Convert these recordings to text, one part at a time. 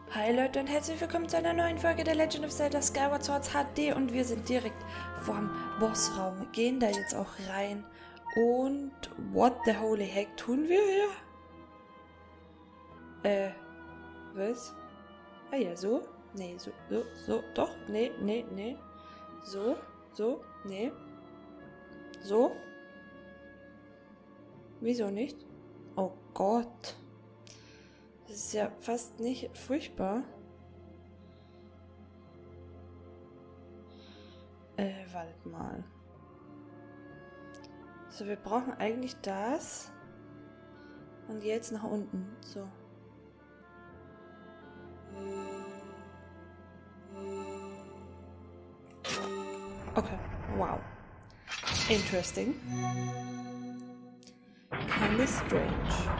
Hi Leute und herzlich willkommen zu einer neuen Folge der Legend of Zelda Skyward Sword HD und wir sind direkt vorm Bossraum. Gehen da jetzt auch rein und what the holy heck tun wir hier? Was? Ah ja, so? Nee, so, doch, nee, so, nee, so? Wieso nicht? Oh Gott. Das ist ja fast nicht furchtbar. Wartet mal. So, wir brauchen eigentlich das. Und jetzt nach unten. So. Okay. Wow. Interesting. Kinda strange.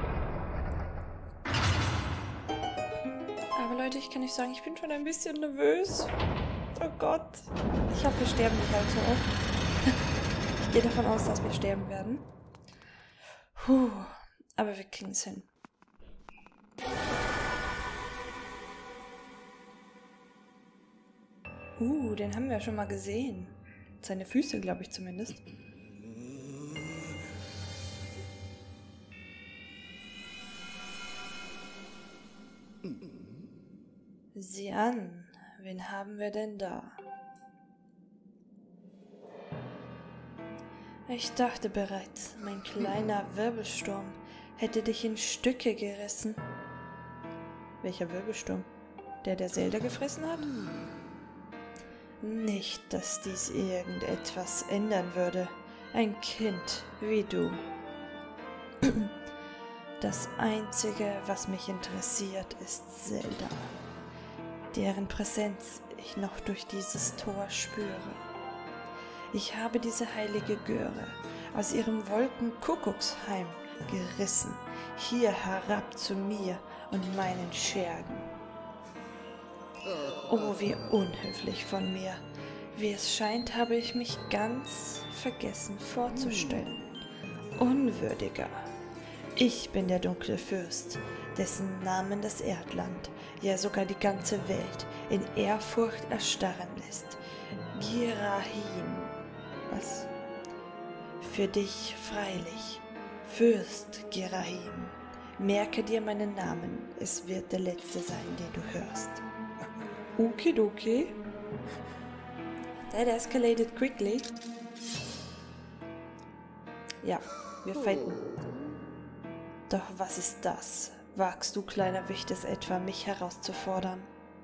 Aber Leute, ich kann nicht sagen, ich bin schon ein bisschen nervös. Oh Gott. Ich hoffe, wir sterben nicht allzu oft. Ich gehe davon aus, dass wir sterben werden. Puh. Aber wir kriegen es hin. Den haben wir schon mal gesehen. Seine Füße, glaube ich zumindest. Sieh an, wen haben wir denn da? Ich dachte bereits, mein kleiner Wirbelsturm hätte dich in Stücke gerissen. Welcher Wirbelsturm? Der Zelda gefressen hat? Nicht, dass dies irgendetwas ändern würde. Ein Kind wie du. Das Einzige, was mich interessiert, ist Zelda, deren Präsenz ich noch durch dieses Tor spüre. Ich habe diese heilige Göre aus ihrem Wolkenkuckucksheim gerissen, hier herab zu mir und meinen Schergen. Oh, wie unhöflich von mir. Wie es scheint, habe ich mich ganz vergessen vorzustellen. Unwürdiger. Ich bin der dunkle Fürst, dessen Namen das Erdland, ja sogar die ganze Welt, in Ehrfurcht erstarren lässt. Girahim. Was? Für dich freilich. Fürst Girahim. Merke dir meinen Namen, es wird der letzte sein, den du hörst. Okidoki. That escalated quickly. Ja, wir fighten. Doch was ist das? Wagst du, kleiner Wicht, es etwa, mich herauszufordern?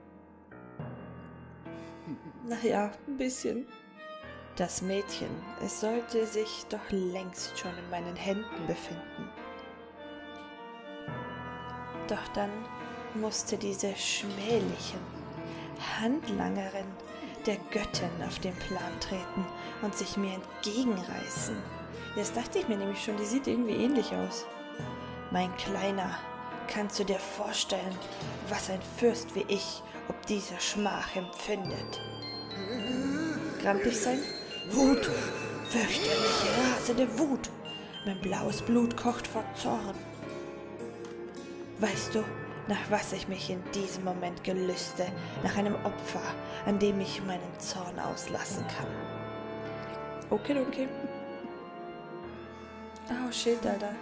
Naja, ein bisschen. Das Mädchen, es sollte sich doch längst schon in meinen Händen befinden. Doch dann musste diese schmählichen Handlangerin der Göttin auf den Plan treten und sich mir entgegenreißen. Jetzt dachte ich mir nämlich schon, die sieht irgendwie ähnlich aus. Mein Kleiner, kannst du dir vorstellen, was ein Fürst wie ich ob diese Schmach empfindet? Grampig sein? Wut! Fürchterliche, rasende Wut! Mein blaues Blut kocht vor Zorn. Weißt du, nach was ich mich in diesem Moment gelüste, nach einem Opfer, an dem ich meinen Zorn auslassen kann. Okay. Oh shit, Alter.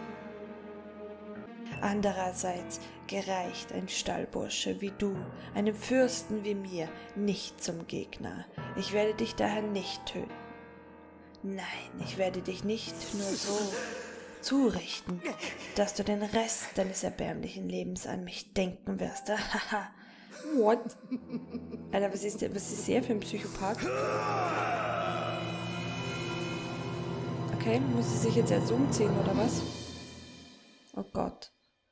Andererseits gereicht ein Stallbursche wie du, einem Fürsten wie mir, nicht zum Gegner. Ich werde dich daher nicht töten. Nein, ich werde dich nicht nur so zurichten, dass du den Rest deines erbärmlichen Lebens an mich denken wirst. Haha. What? Alter, was ist der für ein Psychopath? Okay, muss sie sich jetzt erst umziehen, oder was? Oh Gott.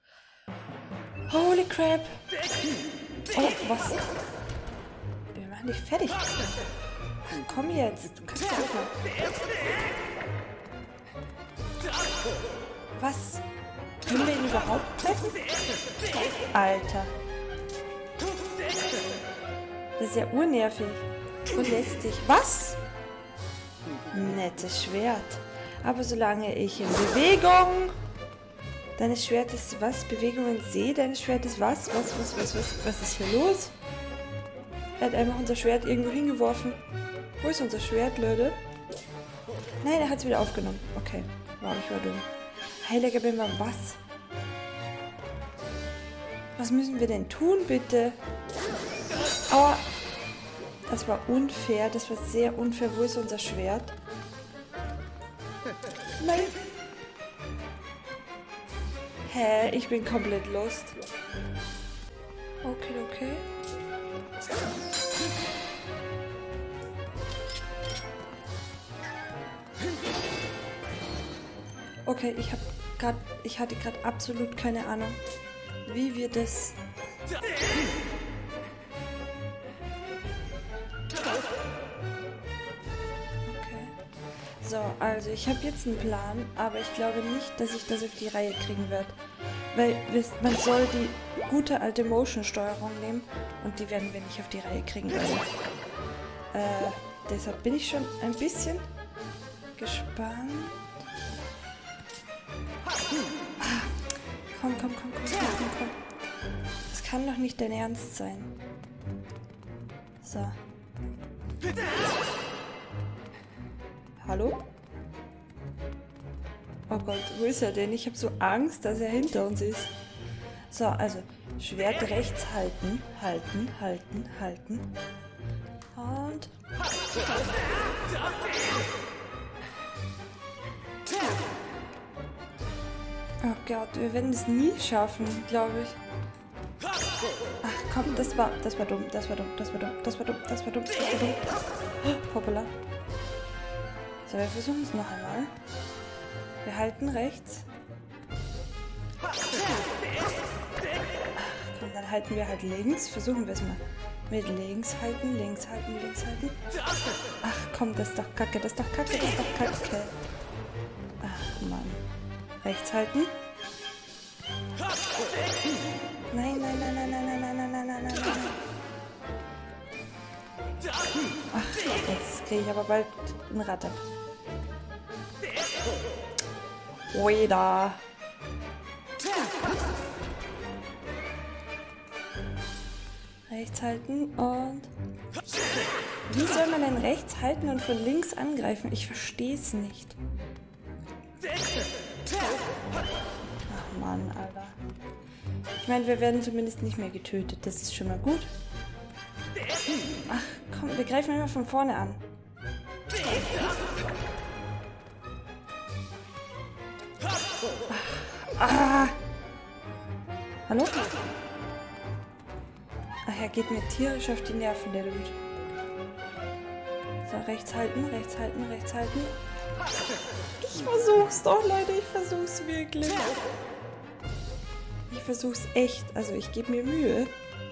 Holy crap! Oh, was? Wir machen dich fertig. Ach, komm jetzt. Du kannst ja auch mal. Was? Können wir ihn überhaupt treffen? Alter. Das ist ja urnervig. Unlästig. Was? Nettes Schwert. Aber solange ich in Bewegung... Deines Schwertes was? Bewegungen C, deines Schwertes was? Was ist hier los? Er hat einfach unser Schwert irgendwo hingeworfen. Wo ist unser Schwert, Leute? Nein, er hat es wieder aufgenommen. Okay, wow, ich war dumm. Heiliger Bimmer, was? Was müssen wir denn tun, bitte? Aua. Das war unfair, das war sehr unfair. Wo ist unser Schwert? Nein. Hä? Ich bin komplett lost. Okay, okay. Okay, ich hatte gerade absolut keine Ahnung, wie wir das... So, also ich habe jetzt einen Plan, aber ich glaube nicht, dass ich das auf die Reihe kriegen werde. Weil man soll die gute alte Motion-Steuerung nehmen und die werden wir nicht auf die Reihe kriegen. Deshalb bin ich schon ein bisschen gespannt. Komm. Das kann doch nicht dein Ernst sein. So. Hallo? Oh Gott, wo ist er denn? Ich habe so Angst, dass er hinter uns ist. So, also, Schwert rechts halten. Und... Oh Gott, wir werden es nie schaffen, glaube ich. Ach komm, das war dumm. Hoppala. So, wir versuchen es noch einmal. Wir halten rechts. Ach komm, dann halten wir halt links. Versuchen wir es mal. Mit links halten. Ach komm, das ist doch kacke. Ach Mann. Rechts halten. Nein. Ach, jetzt kriege ich aber bald einen Ratte. Oida. Rechts halten und... Wie soll man denn rechts halten und von links angreifen? Ich verstehe es nicht. Ach Mann, Alter. Ich meine, wir werden zumindest nicht mehr getötet. Das ist schon mal gut. Ach komm, wir greifen immer von vorne an. Hallo? Ach, er geht mir tierisch auf die Nerven, der Dude. So, rechts halten. Ich versuch's doch, Leute. Ich versuch's wirklich. Ich versuch's echt. Also, ich gebe mir Mühe.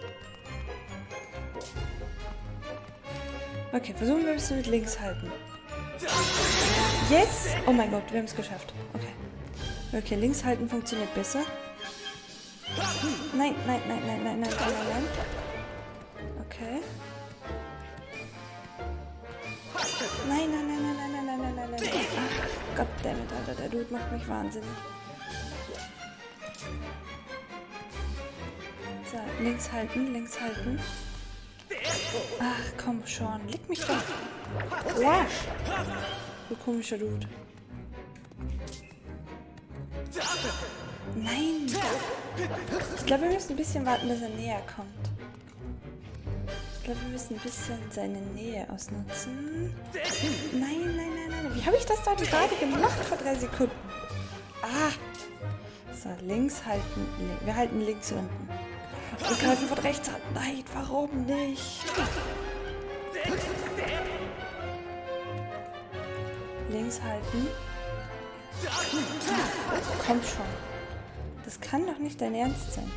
Okay, versuchen wir es mit links halten. Yes! Oh mein Gott, wir haben es geschafft. Okay. Okay, links halten funktioniert besser. Nein. Okay. Nein. Ach, goddammit, Alter, der Dude macht mich wahnsinnig. So, links halten. Ach, komm schon. Leg mich doch. Lasch. Du komischer Dude. Nein. Ich glaube, wir müssen ein bisschen warten, bis er näher kommt. Ich glaube, wir müssen ein bisschen seine Nähe ausnutzen. Nein. Wie habe ich das da gerade gemacht vor 3 Sekunden? Ah. So, links halten. Wir halten links unten. Wir greifen von rechts an. Nein, warum nicht? Links halten. Komm schon. Das kann doch nicht dein Ernst sein.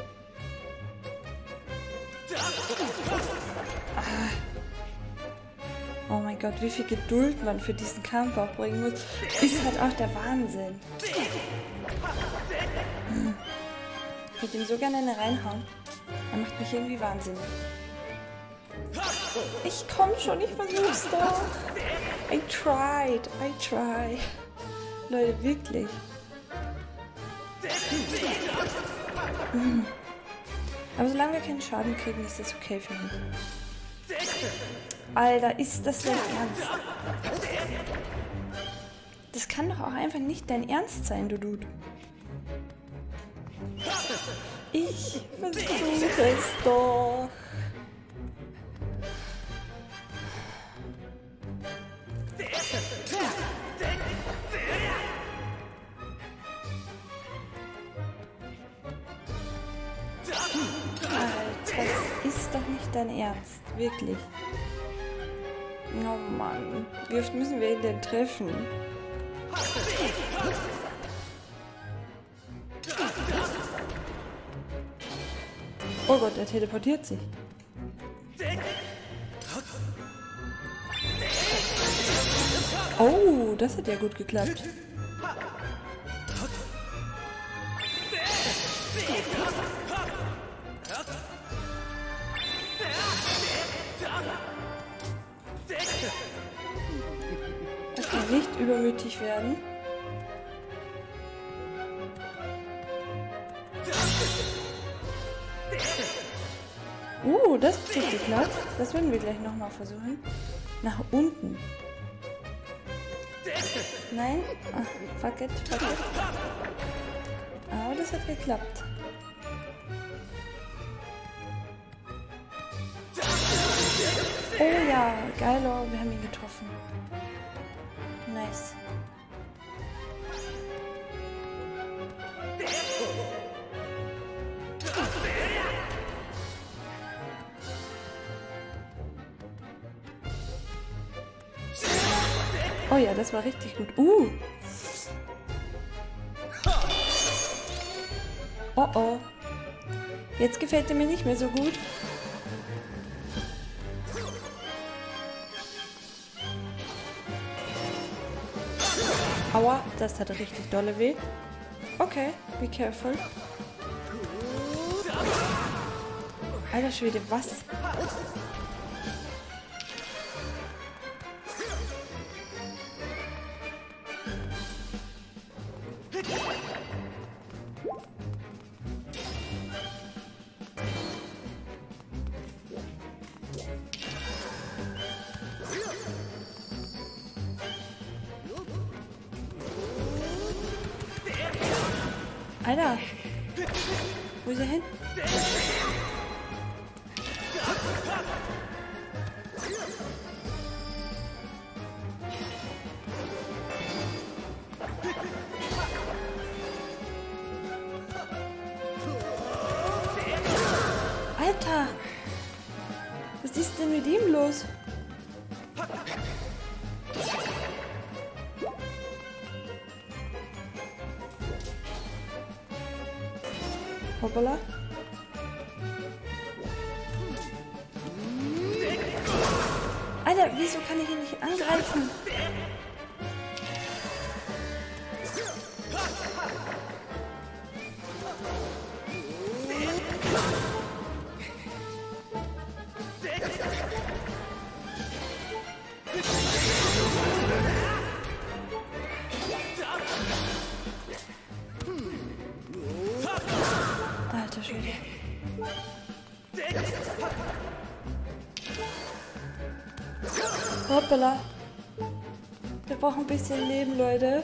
Oh mein Gott, wie viel Geduld man für diesen Kampf aufbringen muss, ist halt auch der Wahnsinn. Ich würde ihm so gerne eine reinhauen. Er macht mich irgendwie wahnsinnig. Ich komm schon, ich versuch's doch. I try. Leute, wirklich. Aber solange wir keinen Schaden kriegen, ist das okay für mich. Alter, ist das dein Ernst? Das kann doch auch einfach nicht dein Ernst sein, du Dude. Ich versuche es doch. Alter, das ist doch nicht dein Ernst. Wirklich. Oh Mann. Wie oft müssen wir ihn denn treffen? Oh Gott, er teleportiert sich. Oh, das hat ja gut geklappt. Okay, nicht übermütig werden. Das hat gut geklappt. Das werden wir gleich nochmal versuchen. Nach unten. Nein? Ach, fuck it, fuck it. Aber das hat geklappt. Oh ja, geilo, wir haben ihn getroffen. Nice. Oh ja, das war richtig gut. Oh oh. Jetzt gefällt er mir nicht mehr so gut. Aua, das tat richtig dolle weh. Okay, be careful. Alter Schwede, was? Alter! Wo ist er hin? Alter! Was ist denn mit ihm los? Hoppala. Alter, wieso kann ich ihn nicht angreifen? Alter Schwede. Hoppala. Wir brauchen ein bisschen Leben, Leute.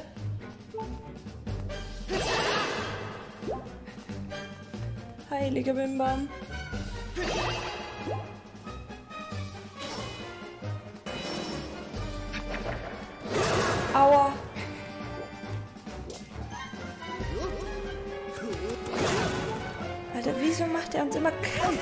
Heiliger Bimbam. Aua. Alter, wieso macht er uns immer kalt?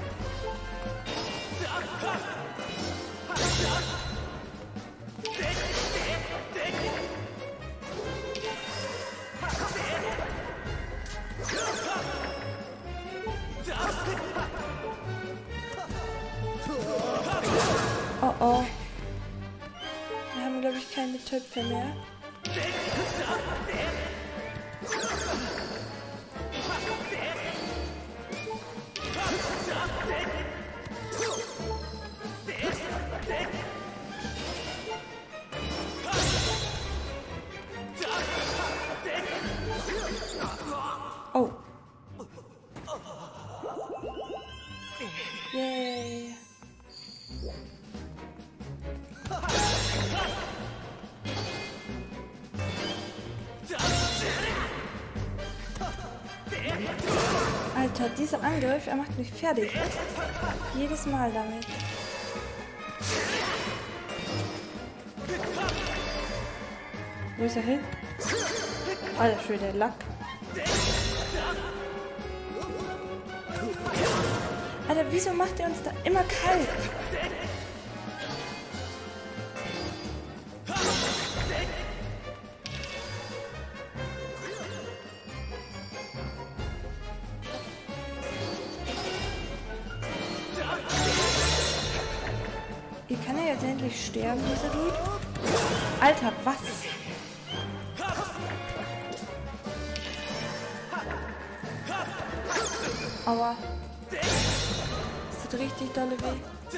Oh oh. Wir haben, glaube ich, keine Töpfe mehr. Alter, dieser Angriff, er macht mich fertig. Jedes Mal damit. Wo ist er hin? Alter, schön der Lack. Alter, wieso macht er uns da immer kalt? Wie kann er jetzt endlich sterben, dieser Dude? Alter, was? Aua. Das tut richtig dolle weh.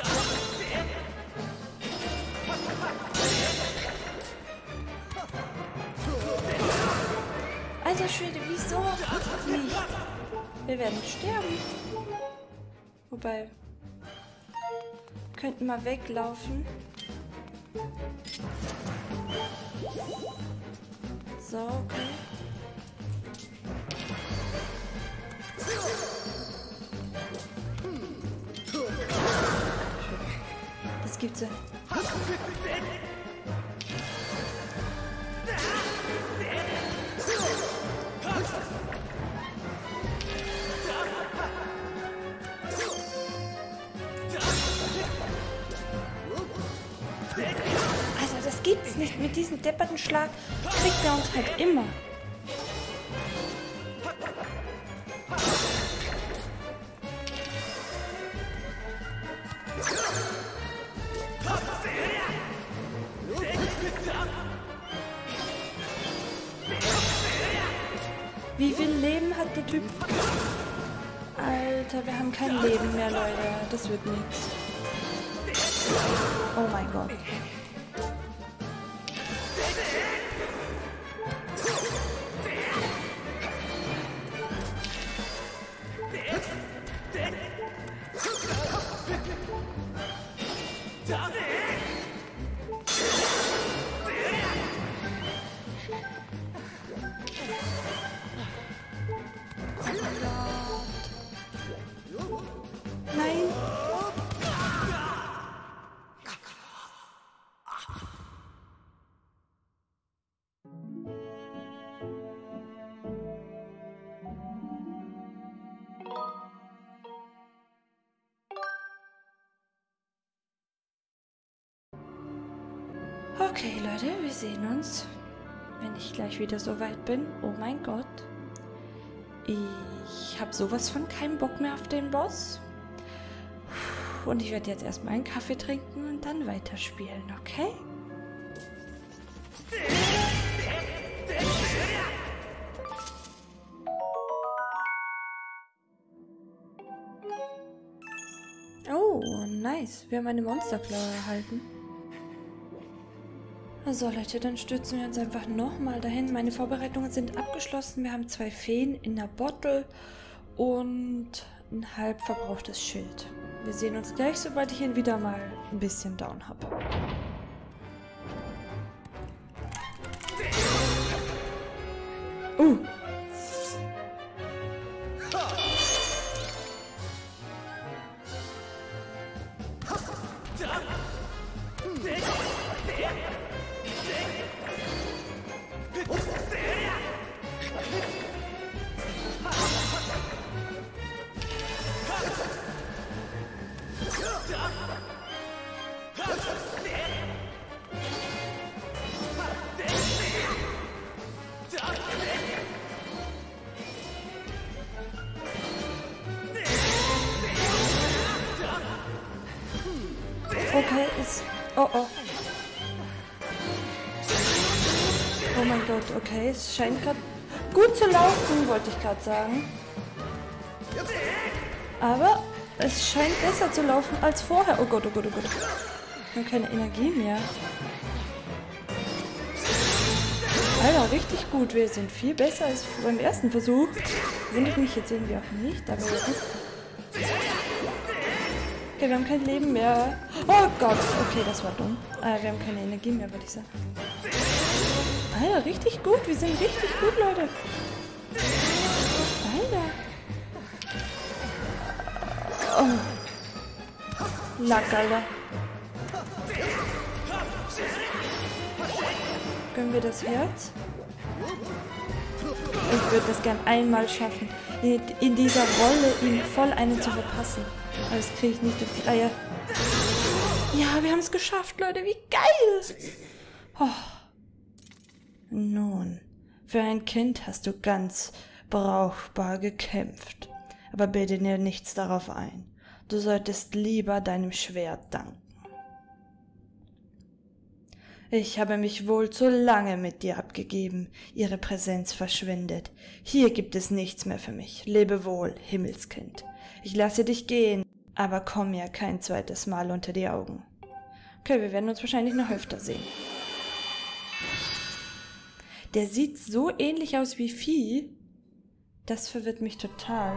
Alter Schwede, wieso nicht? Wir werden sterben. Wobei, wir könnten mal weglaufen. So, okay. Das gibt's ja. Also das gibt's nicht. Mit diesem depperten Schlag kriegt er uns halt immer. Wie viel Leben hat der Typ? Alter, wir haben kein Leben mehr, Leute. Das wird nichts. Oh mein Gott. Nein. Okay, Leute, wir sehen uns, wenn ich gleich wieder so weit bin. Oh mein Gott. Ich habe sowas von keinen Bock mehr auf den Boss. Und ich werde jetzt erstmal einen Kaffee trinken und dann weiterspielen, okay? Oh, nice. Wir haben eine Monsterklaue erhalten. So Leute, dann stürzen wir uns einfach nochmal dahin. Meine Vorbereitungen sind abgeschlossen. Wir haben 2 Feen in der Bottle und ein halb verbrauchtes Schild. Wir sehen uns gleich, sobald ich ihn wieder mal ein bisschen down habe. Okay, ist... Oh, oh. Oh mein Gott, okay. Es scheint gerade gut zu laufen, wollte ich gerade sagen. Aber es scheint besser zu laufen als vorher. Oh Gott, oh Gott, oh Gott. Ich habe keine Energie mehr. Alter, richtig gut. Wir sind viel besser als beim ersten Versuch. Wundert mich jetzt irgendwie auch nicht, aber ja. Okay, wir haben kein Leben mehr. Oh Gott, okay, das war dumm. Wir haben keine Energie mehr, würde ich sagen. Alter, richtig gut. Wir sind richtig gut, Leute. Alter. Oh. Lackerle. Können wir das Herz? Ich würde das gern einmal schaffen, in dieser Rolle ihm voll einen zu verpassen. Aber das kriege ich nicht auf die Reihe. Ja, wir haben es geschafft, Leute. Wie geil! Oh. Nun, für ein Kind hast du ganz brauchbar gekämpft. Aber bilde dir nichts darauf ein. Du solltest lieber deinem Schwert danken. Ich habe mich wohl zu lange mit dir abgegeben. Ihre Präsenz verschwindet. Hier gibt es nichts mehr für mich. Lebe wohl, Himmelskind. Ich lasse dich gehen, aber komm mir kein zweites Mal unter die Augen. Okay, wir werden uns wahrscheinlich noch öfter sehen. Der sieht so ähnlich aus wie Vieh. Das verwirrt mich total.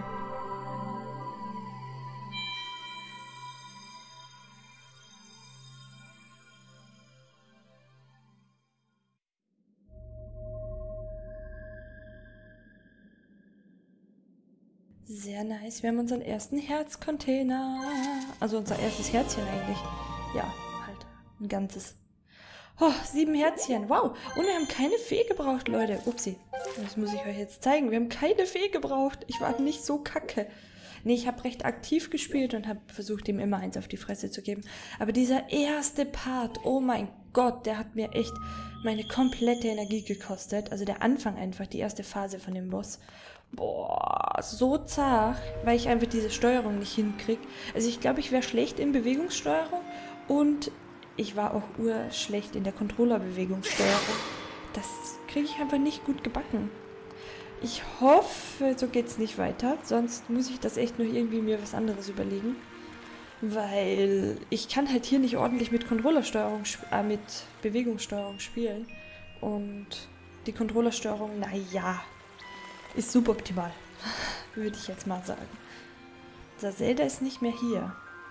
Sehr nice. Wir haben unseren ersten Herzcontainer. Also unser erstes Herzchen eigentlich. Ja, halt. Ein ganzes. Oh, 7 Herzchen. Wow. Und wir haben keine Fee gebraucht, Leute. Upsi. Das muss ich euch jetzt zeigen. Wir haben keine Fee gebraucht. Ich war nicht so kacke. Nee, ich habe recht aktiv gespielt und habe versucht, ihm immer eins auf die Fresse zu geben. Aber dieser erste Part, oh mein Gott, der hat mir echt meine komplette Energie gekostet. Also der Anfang einfach, die erste Phase von dem Boss. Boah, so zart, weil ich einfach diese Steuerung nicht hinkriege. Also ich glaube, ich wäre schlecht in Bewegungssteuerung und ich war auch urschlecht in der Controller-Bewegungssteuerung. Das kriege ich einfach nicht gut gebacken. Ich hoffe, so geht's nicht weiter, sonst muss ich das echt noch irgendwie mir was anderes überlegen. Weil ich kann halt hier nicht ordentlich mit Controllersteuerung, mit Bewegungssteuerung spielen. Und die Controllersteuerung, naja, ist suboptimal, würde ich jetzt mal sagen. So, Zelda ist nicht mehr hier.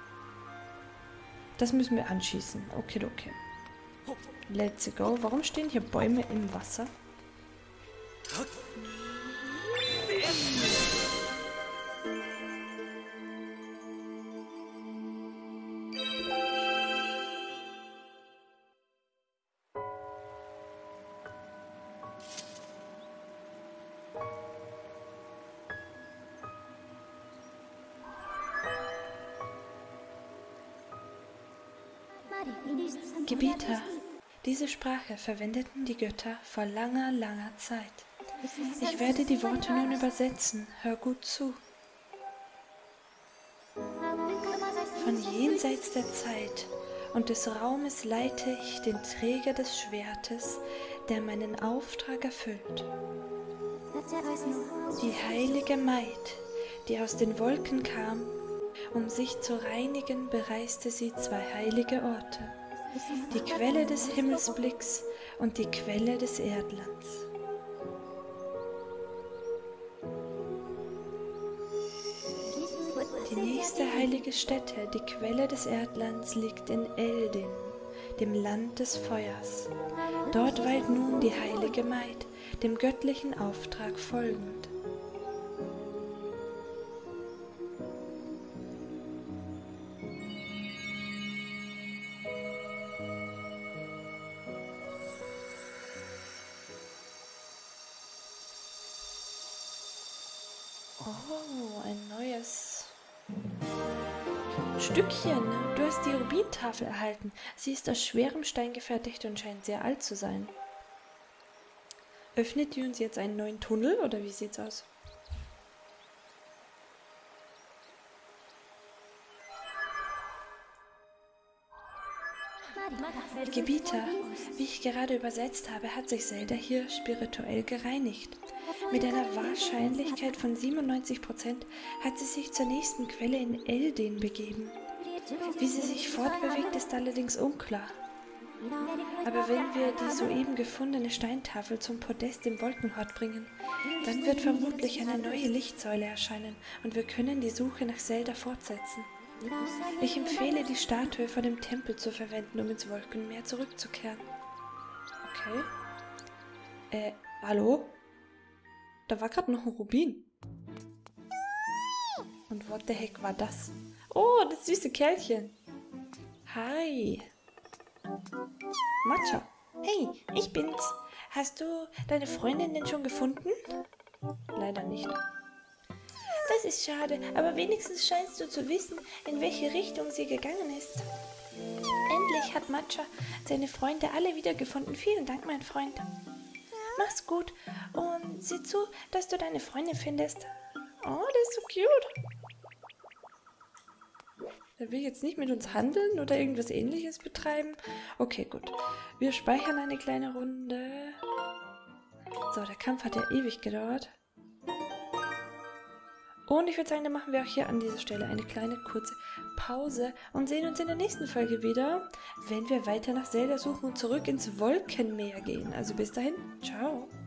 Das müssen wir anschießen. Okay. Let's go. Warum stehen hier Bäume im Wasser? Gebieter. Diese Sprache verwendeten die Götter vor langer, langer Zeit. Ich werde die Worte nun übersetzen. Hör gut zu. Von jenseits der Zeit und des Raumes leite ich den Träger des Schwertes, der meinen Auftrag erfüllt. Die heilige Maid, die aus den Wolken kam, um sich zu reinigen, bereiste sie 2 heilige Orte, die Quelle des Himmelsblicks und die Quelle des Erdlands. Die nächste heilige Stätte, die Quelle des Erdlands, liegt in Eldin, dem Land des Feuers. Dort weilt nun die heilige Maid, dem göttlichen Auftrag folgend. Oh, ein neues Stückchen. Du hast die Rubintafel erhalten. Sie ist aus schwerem Stein gefertigt und scheint sehr alt zu sein. Öffnet die uns jetzt einen neuen Tunnel oder wie sieht's aus? Gebieter, wie ich gerade übersetzt habe, hat sich Zelda hier spirituell gereinigt. Mit einer Wahrscheinlichkeit von 97% hat sie sich zur nächsten Quelle in Eldin begeben. Wie sie sich fortbewegt, ist allerdings unklar. Aber wenn wir die soeben gefundene Steintafel zum Podest im Wolkenhort bringen, dann wird vermutlich eine neue Lichtsäule erscheinen und wir können die Suche nach Zelda fortsetzen. Ich empfehle, die Statue vor dem Tempel zu verwenden, um ins Wolkenmeer zurückzukehren. Okay. Hallo? Da war gerade noch ein Rubin. Und what the heck war das? Oh, das süße Kerlchen. Hi. Matcha. Hey, ich bin's. Hast du deine Freundin denn schon gefunden? Leider nicht. Das ist schade, aber wenigstens scheinst du zu wissen, in welche Richtung sie gegangen ist. Endlich hat Matcha seine Freunde alle wiedergefunden. Vielen Dank, mein Freund. Mach's gut und sieh zu, dass du deine Freundin findest. Oh, der ist so cute. Der will jetzt nicht mit uns handeln oder irgendwas Ähnliches betreiben. Okay, gut. Wir speichern eine kleine Runde. So, der Kampf hat ja ewig gedauert. Und ich würde sagen, dann machen wir auch hier an dieser Stelle eine kleine kurze Pause und sehen uns in der nächsten Folge wieder, wenn wir weiter nach Zelda suchen und zurück ins Wolkenmeer gehen. Also bis dahin, ciao.